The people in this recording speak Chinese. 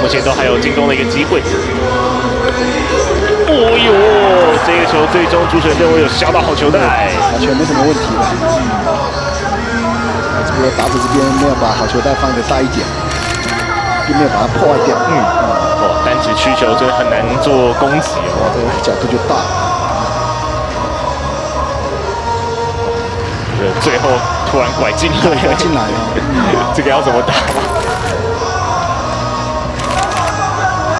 目前都还有进攻的一个机会。哦呦，这个球最终主审认为有削到好球带， 好球没什么问题的。这个打者这边没有把好球带放得大一点，并没有把它破坏掉。 单指曲球真的很难做攻击哦， 这个角度就大了。 最后突然拐进来了， 这个要怎么打？